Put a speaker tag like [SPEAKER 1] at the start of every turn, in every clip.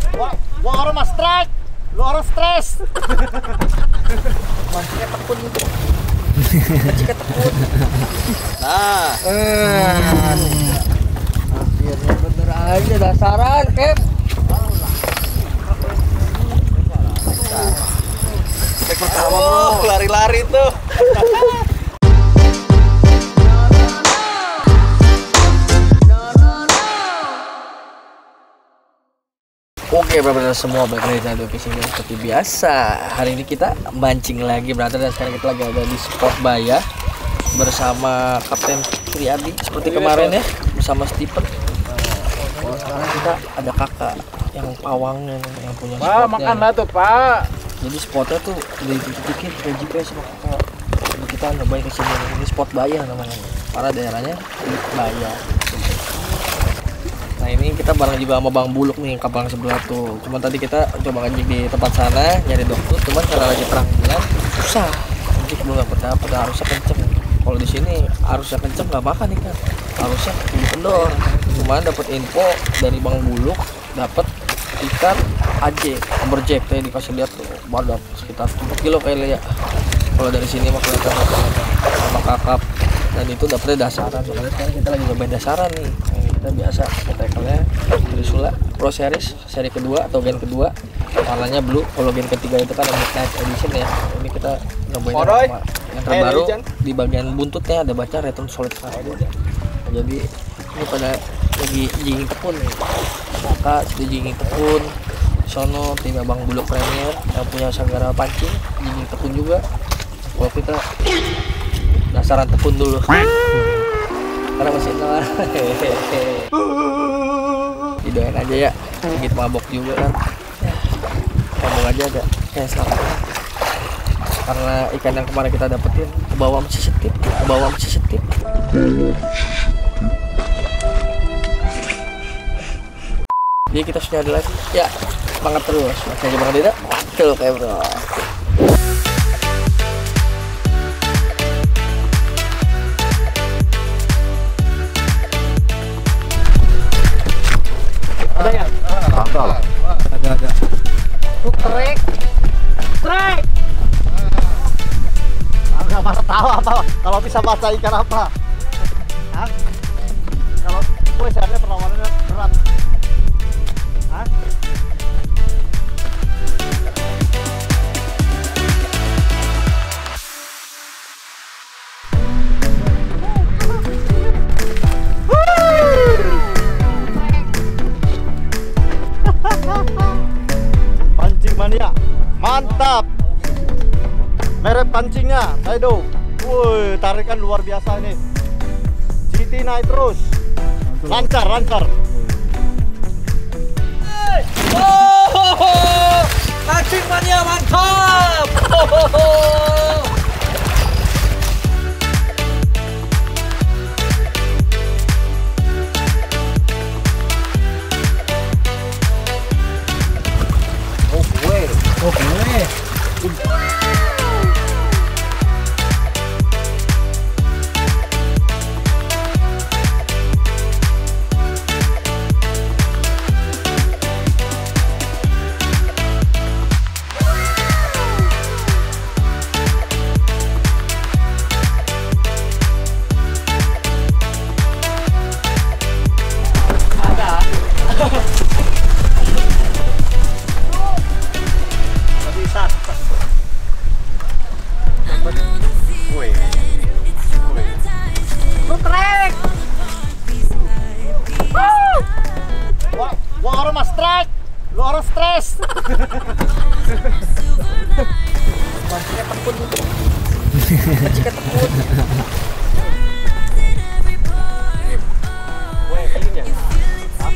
[SPEAKER 1] Gua orang mas strike, lu orang stres. Mancingnya tekun itu. Mancingnya tekun. Nah, akhirnya bener aja dasaran, Kep. Pertama bro, lari-lari tuh. Oke, brother semua, balik lagi di Fishing Game seperti biasa. Hari ini kita mancing lagi, brother, dan sekarang kita lagi ada di Spot Baya bersama Kapten Triadi seperti kemarin ya, bersama Stephen. Sekarang kita ada kakak yang pawang yang punya spotnya.
[SPEAKER 2] Pak, makanlah tuh, Pak.
[SPEAKER 1] Jadi spotnya tuh udah dikit-dikit kayak GPS sama kakak. Jadi kita nyobain kesini. Ini Spot Baya namanya. Para daerahnya di Baya. Nah ini kita bareng juga sama Bang Buluk nih, kapal sebelah tuh. Cuman tadi kita coba ngencing di tempat sana nyari dokter, cuman karena lagi terang bulan susah. Ngencing belum dapet, harusnya kenceng. Kalau di sini harusnya kenceng nggak makan ikan, harusnya kendor. Cuman dapat info dari Bang Buluk, dapat ikan AJ, amberjack tadi dikasih lihat tuh, baru sekitar 7 kilo kayaknya ya. Kalau dari sini mah kelihatan sama kakap, dan itu dapetnya dasaran. Makanya sekarang kita lagi nyobain dasaran nih. Kita biasa tackle-nya Trisula Pro Series seri kedua atau gen kedua, warnanya blue. Kalau gen ketiga itu kan Midnight Edition ya. Ini kita nyobain yang terbaru, di bagian buntutnya ada baca Return Solid Carbon. Nah, jadi ini pada lagi jinging tekun nih, kakak sedih jinging tekun. Sono tim Bang Buluk Premier yang punya Sagara pancing jinging tekun juga. Kalau kita dasaran tekun dulu karena masih nol. Didoain aja ya, sedikit mabok juga kan ya, ngomong aja ada kayak salah karena ikan yang kemarin kita dapetin ke bawah masih setip, jadi kita sudah ada lagi ya, semangat terus masih aja Bang Deda tuh kayak bro. Ada ya? Ada. Tuh trek. Nggak masa tahu apa? Kalau bisa baca ikan apa? Hah? Kalau gue seharusnya perlawanannya berat. Hah? Pancing mania, mantap. Merek pancingnya, Taido. Woi, tarikan luar biasa ini. GT naik terus, lancar.
[SPEAKER 2] Oh, pancing mania mantap. Oh gue.
[SPEAKER 1] Gua orang mas strike, lu orang stres. Mancingnya tekun itu. Mancingnya tekun. Woi, lilin ya? Hah?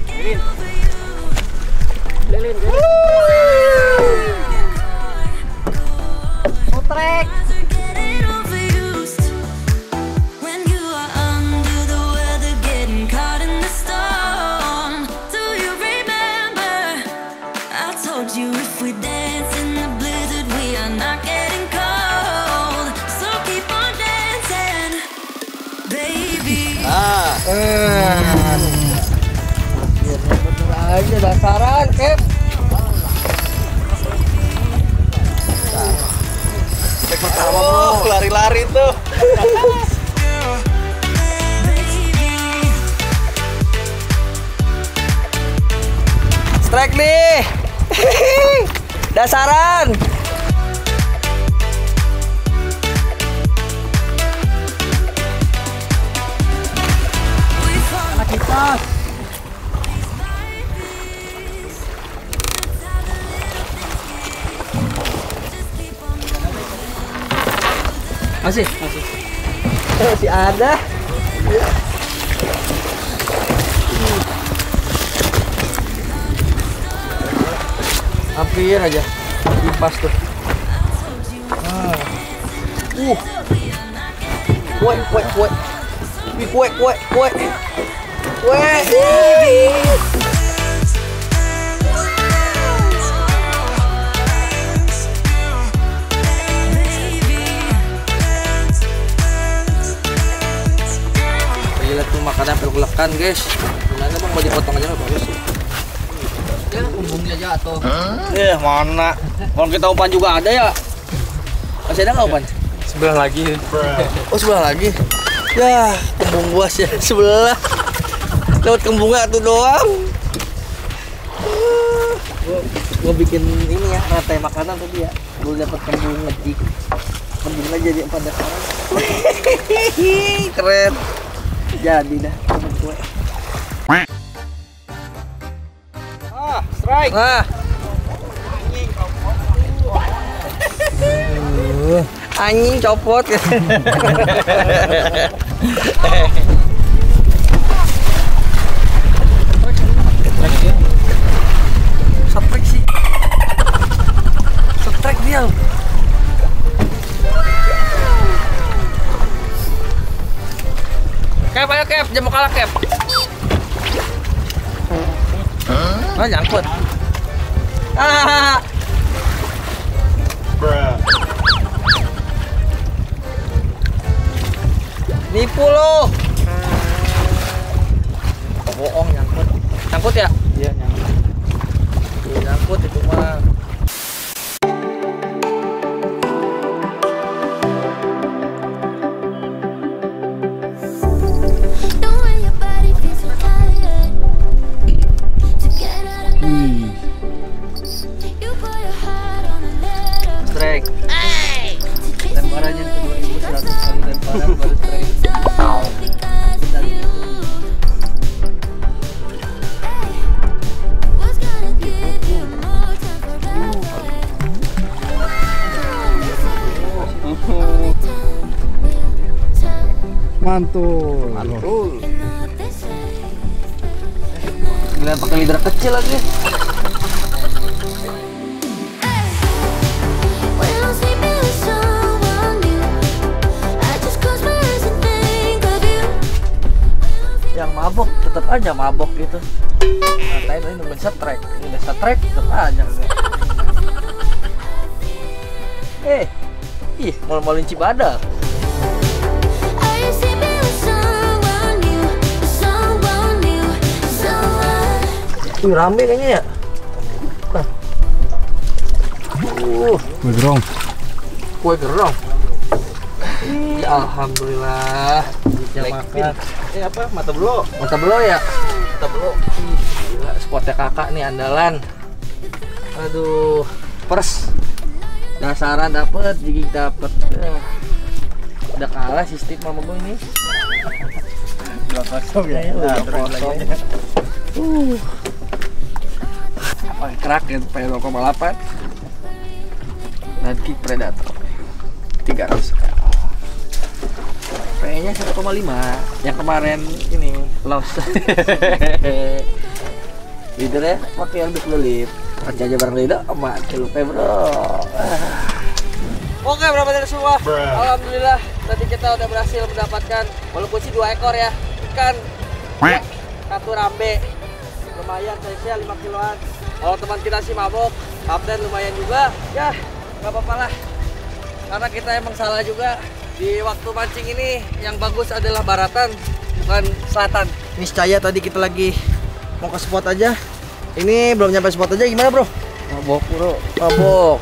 [SPEAKER 1] Lilin. Trek.
[SPEAKER 2] Akhirnya bener aja dasaran, Kep.
[SPEAKER 1] Strike nih. Dasaran.
[SPEAKER 2] Anak kita.
[SPEAKER 1] Masih. Masih ada. Hampir aja kipas tuh. Kue. Lihat tuh makanan pelek-pelekan guys. Gimana bang, mau dipotong aja nggak bagus sih?
[SPEAKER 2] Ya, umbungnya jatuh.
[SPEAKER 1] Mana? Kalau kita umpan juga ada ya? Masih ada nggak umpan?
[SPEAKER 2] Sebelah lagi.
[SPEAKER 1] Oh sebelah lagi? Ya kembung buas ya sebelah. Lewat kembungnya tuh doang. Gua bikin ini ya rantai makanan tadi ya. Gua dapat kembung ngejik. Kembungnya jadi umpan dasar. Keren. Jadi dah kembung kue.
[SPEAKER 2] Strike.
[SPEAKER 1] Nah. Anjing copot. Strike sih. Strike dia. Kep, ayo Kep, jangan mau kalah Kep. Nah, nyangkut. Nipu lo. Bohong, nyangkut. Nyangkut ya?
[SPEAKER 2] Iya, nyangkut.
[SPEAKER 1] Nyangkut itu mah. Strike. Lemparannya ke 2100 kali lemparan baru strike.
[SPEAKER 2] Mantul.
[SPEAKER 1] Gila pakai lidah kecil lagi. Yang mabok tetap aja mabok gitu. Ngatain ini nungguin strike, ini udah strike tetap aja. Ih, malu-maluin Cibadak. Wih, rame kayaknya ya.
[SPEAKER 2] Kue gerong.
[SPEAKER 1] Kue gerong. Alhamdulillah.
[SPEAKER 2] Makan.
[SPEAKER 1] Apa? Mata belo. Mata belo ya? Mata belo. Gila, spotnya kakak nih andalan. Aduh, pers. Dasaran dapet, gigig dapet. Udah kalah sistem mama gue ini.
[SPEAKER 2] 2-0 ya.
[SPEAKER 1] Udah kosong. Pakai kerak ya, pakai 0,8. Dan kick predator 300 kayaknya 1,5 yang kemarin ini loss. Leader ya pakai yang dipelip aja aja bareng leader sama lupa bro. Oke berapa semua? Alhamdulillah tadi kita udah berhasil mendapatkan walaupun sih 2 ekor ya ikan satu rambe lumayan size-nya 5 kiloan. Kalau teman kita sih mabok kapten lumayan juga ya nggak apa-apa lah karena kita emang salah juga. Di waktu mancing ini yang bagus adalah baratan bukan selatan. Niscaya tadi kita lagi mau ke spot aja. Ini belum nyampe spot aja gimana bro? Mabok bro. Mabok.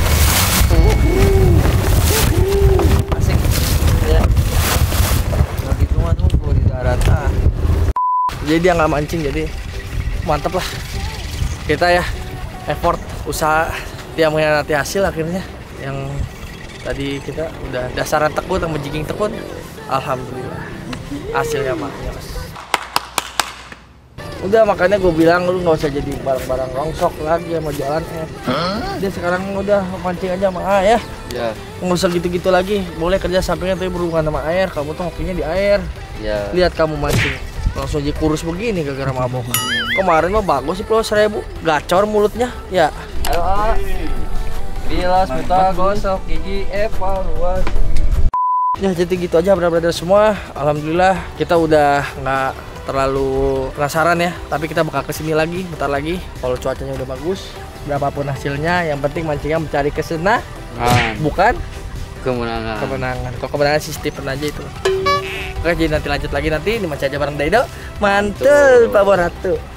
[SPEAKER 1] Asik. Ya. Lagi cuma tuh di daratan. Jadi dia nggak mancing jadi mantep lah. kita ya effort usaha dia mengkhianati hasil akhirnya. Yang tadi kita udah dasaran tekun sama jigging tekun, alhamdulillah hasilnya maknya. Udah makanya gue bilang lu nggak usah jadi barang-barang rongsok lagi sama jalan Dia sekarang udah mancing aja sama ya.
[SPEAKER 2] Ya.
[SPEAKER 1] Nggak usah gitu-gitu lagi. Boleh kerja sampingan tapi berhubungan sama air. Kamu tuh hokinya di air.
[SPEAKER 2] Ya.
[SPEAKER 1] Lihat kamu mancing langsung jadi kurus begini gara-gara mabok. Kemarin mah bagus sih Pulau Seribu. Gacor mulutnya ya.
[SPEAKER 2] Ayo A. Bilas buta gosok gigi evaluasi.
[SPEAKER 1] Ya jadi gitu aja brother semua. Alhamdulillah kita udah nggak terlalu penasaran ya, tapi kita bakal kesini lagi bentar lagi kalau cuacanya udah bagus. Berapapun hasilnya, yang penting mancingnya mencari kesenangan, bukan
[SPEAKER 2] kemenangan.
[SPEAKER 1] Kalau kemenangan sih Stephen aja itu. Oke, jadi nanti lanjut lagi nanti di Mancing aja bareng Daido. Mantul Pak Boratu.